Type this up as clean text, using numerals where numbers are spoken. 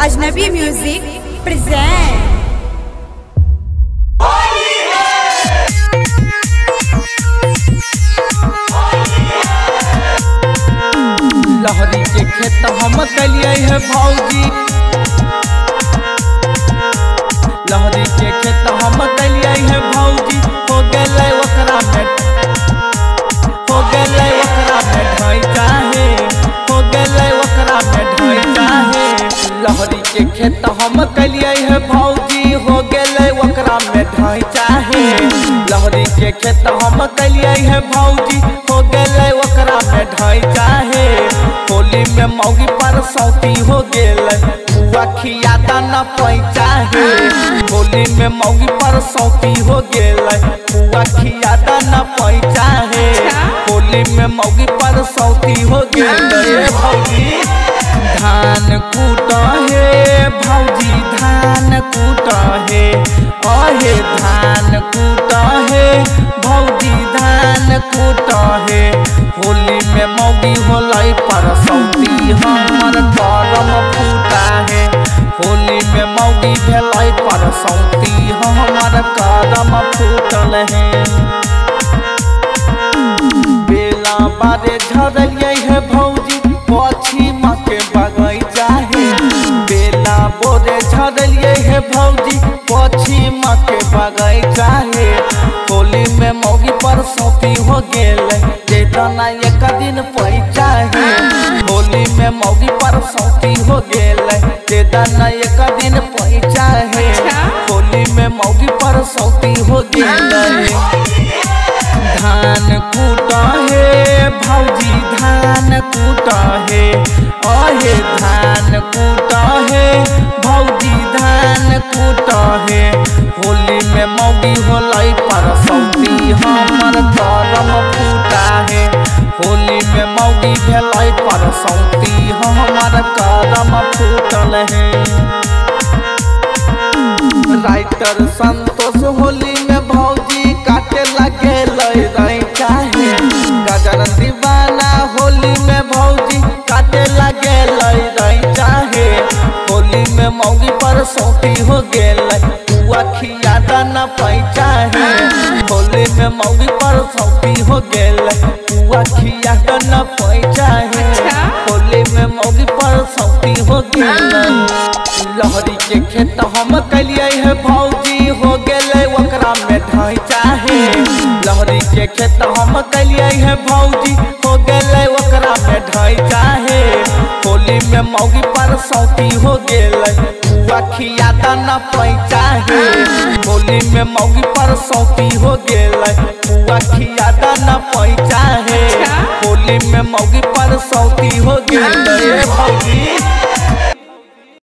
अजनबी music present. लहरी के खेत हम कलिए है भौजी, लहरी के खेत हम कलिए है भौजी। हो गए ओकरा में ढाइचा है, हो गए ओकरा में ढाइचा है। लहरी के खेत हम कलिए है भौजी, हो गए ओकरा में ढाइचा है। लहरी के खेत हम कलिए है भौजी, हो गए ओकरा में ढाइचा है। होली में मौगी पर सौती हो गेल, बुआ खियादा न पैचा है। होली में मौगी पर सौती हो गेल, बुआ खियादा न पैचा है। होली में मौगी पर सौती हो गेल। भौजी धान कूट है, भौजी धान कूट है, अहे धान कूट है, भौजी धान कूट है। होली में मौगी होलाई पर सौती हमर करम फूटा है। होली में मौगी भेलाई पर सौती हमर करम फूटल है। बेला बारे झड़िए है भौजी, पश्चिम के बगैचा है। बेला बोरे झड़िए है भौजी, पश्चिम के बगैचा है। होली में मौगी पर सौती हो गेल, देतना एक दिन पैचा है। होली में मौगी पर सौती हो गेल, देतना एक दिन पैचा है। होली में मौगी पर सौती हो गेल। धान कूट है भौजी धान कूट है, अहे धान कूट है, भौजी धान कूट है। होली में मौगी होलाई पर सौती हमर करम फूटा है। होली में मौगी भेलाई पर सौती हमर करम फूटल है। राइटर संतोष होली में भौजी काटे लगे रैचा है। गजर दीवाना होली में भौजी काटे लगे रैचा है। होली में मौगी पर सौती हो गेल, बुआ खियादा न पैचा है। होली में मौगी पर सौती हो गेल, बुआ खियादा न पैचा है। होली में मौगी पर सौती हो गेल। लहरी के खेत हम कलिए है भौजी, हो गेले ओकरा में ढाइचा है। लहरी के खेत हम कलिए है भौजी, हो गेले ओकरा में ढाइचा है। होली में मौगी पर सौती हो गेल, बुआ खियादा न पैचा है। होली में मौगी पर सौती हो गेल, बुआ खियादा न पैचा है। होली में मौगी पर सौती हो गेल। भौजी